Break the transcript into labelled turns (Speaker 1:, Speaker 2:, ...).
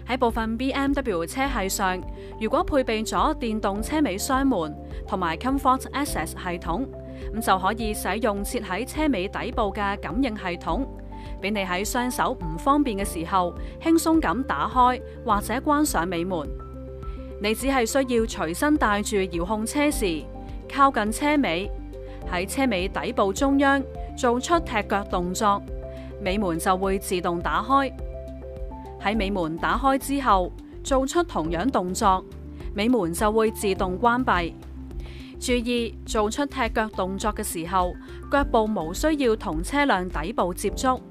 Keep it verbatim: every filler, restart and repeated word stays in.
Speaker 1: 喺部分 B M W 車系上，如果配備咗電動車尾箱門同埋 Comfort Access 系統，咁就可以使用設喺車尾底部嘅感應系統，俾你喺雙手唔方便嘅時候，輕鬆咁打開或者關上尾門。你只係需要隨身帶住遙控車匙，靠近車尾，喺車尾底部中央做出踢腳動作，尾門就會自動打開。喺尾門打開之後，做出同樣動作，尾門就會自動關閉。注意，做出踢腳動作嘅時候，腳部無需要同車輛底部接觸。